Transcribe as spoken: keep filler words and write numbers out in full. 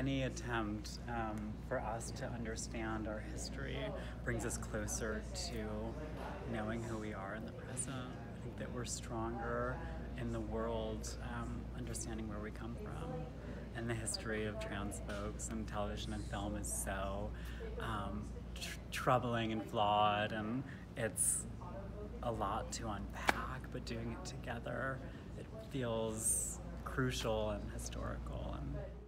any attempt um, for us to understand our history brings us closer to knowing who we are in the present. I think that we're stronger in the world, um, understanding where we come from. And the history of trans folks and television and film is so um, tr- troubling and flawed, and it's a lot to unpack, but doing it together, it feels crucial and historical. And